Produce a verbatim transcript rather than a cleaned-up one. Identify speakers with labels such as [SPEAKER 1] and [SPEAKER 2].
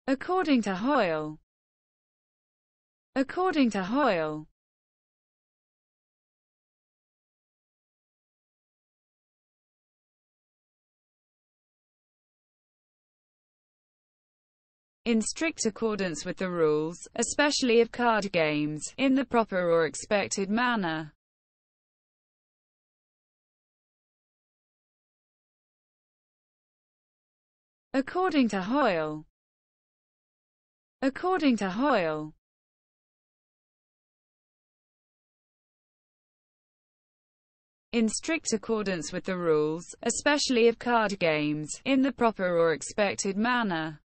[SPEAKER 1] According to Hoyle. According to Hoyle. In strict accordance with the rules, especially of card games, in the proper or expected manner. According to Hoyle. According to Hoyle. In strict accordance with the rules, especially of card games, in the proper or expected manner.